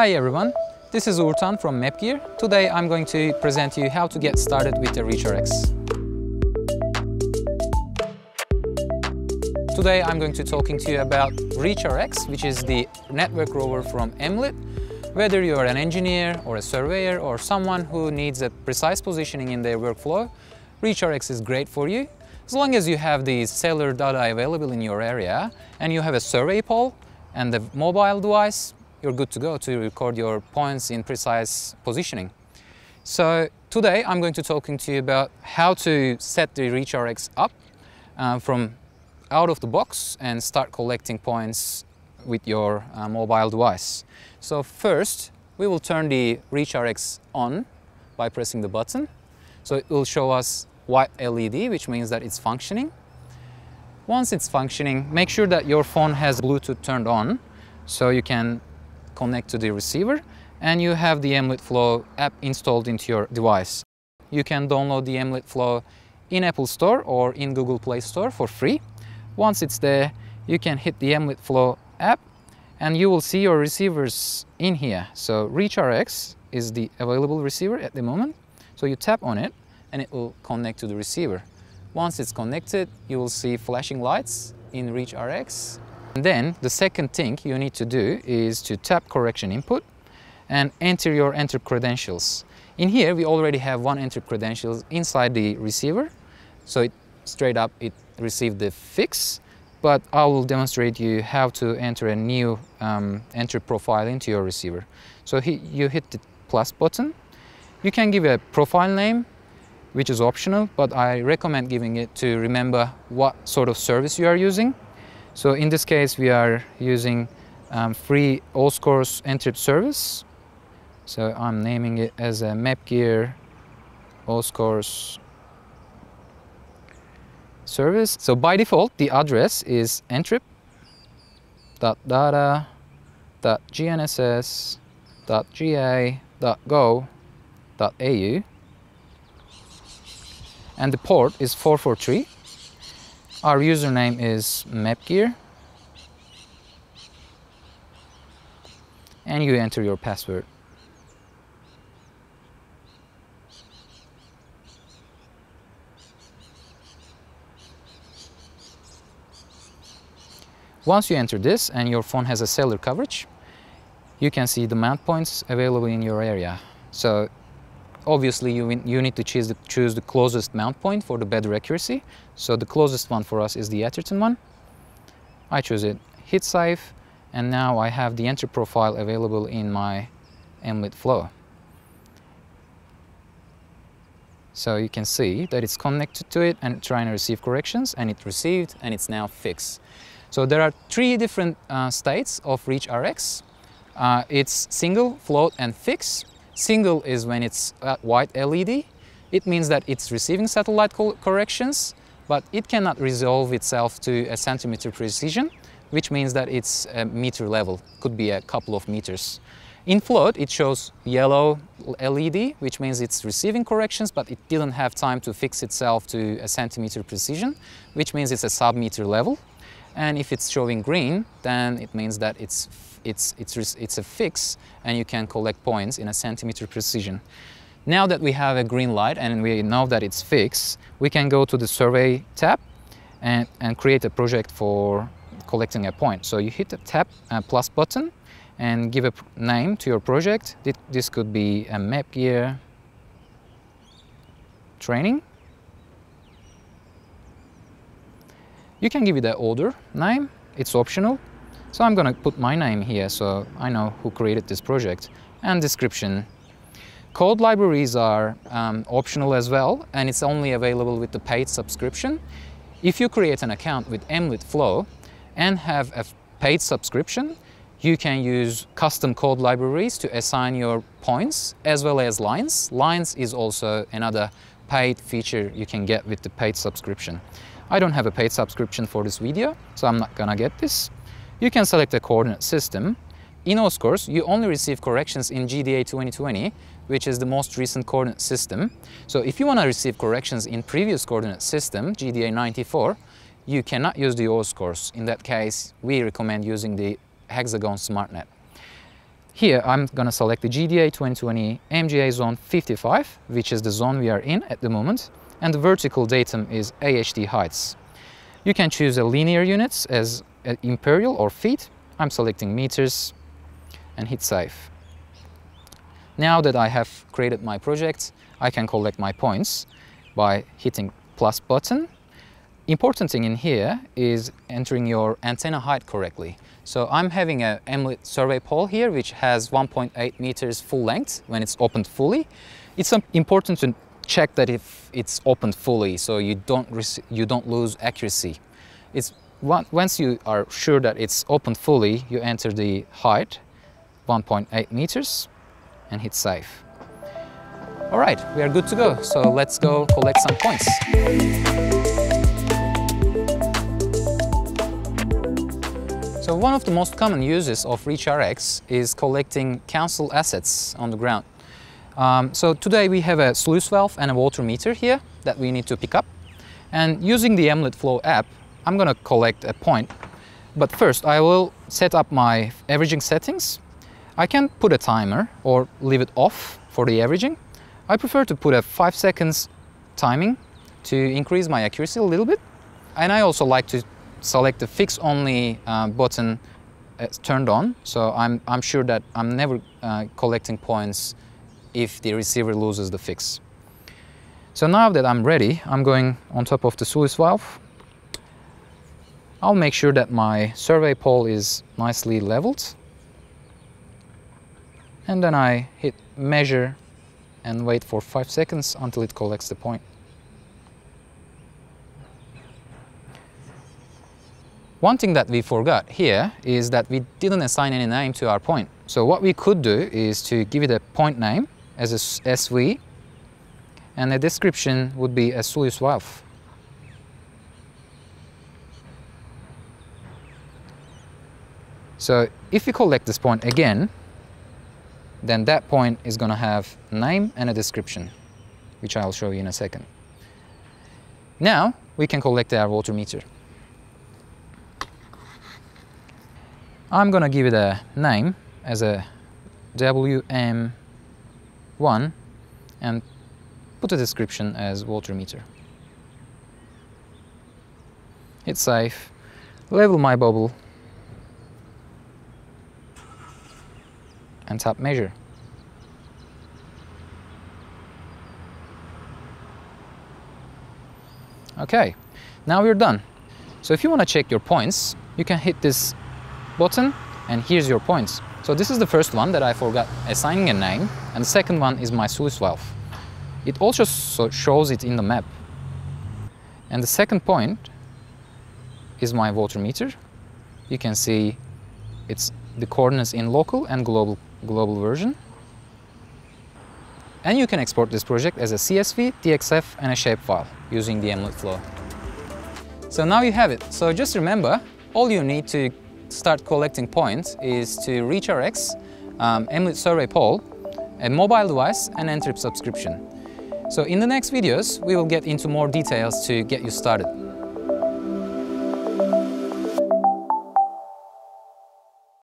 Hi everyone, this is Urtan from MapGear. Today I'm going to present you how to get started with the Reach RX. Today I'm going to talking to you about Reach RX, which is the network rover from Emlid. Whether you're an engineer or a surveyor or someone who needs a precise positioning in their workflow, Reach RX is great for you. As long as you have the cellular data available in your area and you have a survey pole and the mobile device, you're good to go to record your points in precise positioning. So today I'm going to talking to you about how to set the Reach RX up from out of the box and start collecting points with your mobile device. So first we will turn the Reach RX on by pressing the button. So it will show us white LED, which means that it's functioning. Once it's functioning, make sure that your phone has Bluetooth turned on so you can connect to the receiver and you have the Emlid Flow app installed into your device. You can download the Emlid Flow in Apple Store or in Google Play Store for free. Once it's there, you can hit the Emlid Flow app and you will see your receivers in here. So Reach RX is the available receiver at the moment. So you tap on it and it will connect to the receiver. Once it's connected, you will see flashing lights in Reach RX. And then the second thing you need to do is to tap correction input and enter your NTRIP credentials. In here, we already have one NTRIP credentials inside the receiver. So it straight up, it received the fix, but I will demonstrate you how to enter a new NTRIP profile into your receiver. So you hit the plus button. You can give a profile name, which is optional, but I recommend giving it to remember what sort of service you are using. So in this case, we are using free AUSCORS NTRIP service. So I'm naming it as a MapGear AUSCORS service. So by default, the address is ntrip.data.gnss.ga.go.au and the port is 443. Our username is MapGear and you enter your password. Once you enter this and your phone has a cellular coverage, you can see the mount points available in your area. So obviously you need to choose the closest mount point for the better accuracy. So the closest one for us is the Atherton one. I choose it, hit save, and now I have the NTRIP profile available in my Emlid Flow. So you can see that it's connected to it and trying to receive corrections, and it received and it's now fixed. So there are three different states of Reach RX. It's single, float, and fix. Single is when it's white LED. It means that it's receiving satellite corrections, but it cannot resolve itself to a centimeter precision, which means that it's a meter level, could be a couple of meters. In float, it shows yellow LED, which means it's receiving corrections, but it didn't have time to fix itself to a centimeter precision, which means it's a sub-meter level. And if it's showing green, then it means that it's a fix and you can collect points in a centimeter precision. Now that we have a green light and we know that it's fixed, we can go to the survey tab and create a project for collecting a point. So you hit the tab plus button and give a name to your project. This could be a MapGear training. You can give it an order name, it's optional. So I'm gonna put my name here so I know who created this project, and description. Code libraries are optional as well, and it's only available with the paid subscription. If you create an account with Emlid Flow and have a paid subscription, you can use custom code libraries to assign your points as well as lines. Lines is also another paid feature you can get with the paid subscription. I don't have a paid subscription for this video, so I'm not gonna get this. You can select a coordinate system. In AUSCORS, you only receive corrections in GDA 2020, which is the most recent coordinate system. So if you want to receive corrections in previous coordinate system, GDA 94, you cannot use the AUSCORS. In that case, we recommend using the Hexagon SmartNet. Here I'm going to select the GDA 2020 MGA zone 55, which is the zone we are in at the moment, and the vertical datum is AHD heights. You can choose a linear units as imperial or feet. I'm selecting meters and hit save. Now that I have created my project, I can collect my points by hitting plus button. Important thing in here is entering your antenna height correctly. So I'm having a Emlid survey pole here, which has 1.8 meters full length when it's opened fully. It's important to check that if it's opened fully, so you don't lose accuracy. Once you are sure that it's opened fully, you enter the height, 1.8 meters, and hit save. All right, we are good to go. So let's go collect some points. So one of the most common uses of Reach RX is collecting council assets on the ground. So today we have a sluice valve and a water meter here that we need to pick up. And using the Emlid Flow app, I'm going to collect a point. But first I will set up my averaging settings. I can put a timer or leave it off for the averaging. I prefer to put a 5 seconds timing to increase my accuracy a little bit. And I also like to select the fix only button turned on, so I'm sure that I'm never collecting points if the receiver loses the fix. So now that I'm ready, I'm going on top of the sluice valve. I'll make sure that my survey pole is nicely leveled, and then I hit measure and wait for 5 seconds until it collects the point. One thing that we forgot here is that we didn't assign any name to our point. So what we could do is to give it a point name as a SV, and the description would be a sluice valve. So if we collect this point again, then that point is going to have a name and a description, which I'll show you in a second. Now we can collect our water meter. I'm going to give it a name as a WM1 and put a description as water meter. Hit save, level my bubble, and tap measure. Okay, now we're done. So if you want to check your points, you can hit this button and here's your points. So this is the first one that I forgot assigning a name, and the second one is my sluice valve. It also shows it in the map. And the second point is my water meter. You can see it's the coordinates in local and global version. And you can export this project as a CSV, TXF and a shapefile using the Emlid Flow. So now you have it. So just remember, all you need to start collecting points is to Reach RX, Emlid survey pole, a mobile device and NTRIP subscription. So in the next videos, we will get into more details to get you started.